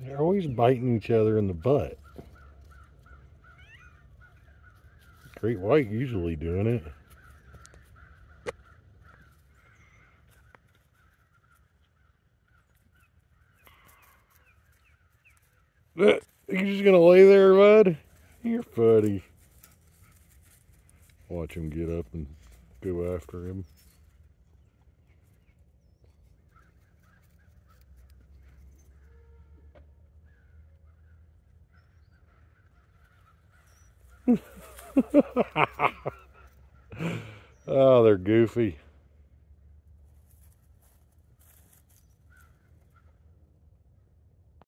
They're always biting each other in the butt. Great white usually doing it. You just gonna lay there, bud? You're funny. Watch him get up and go after him. Oh, they're goofy.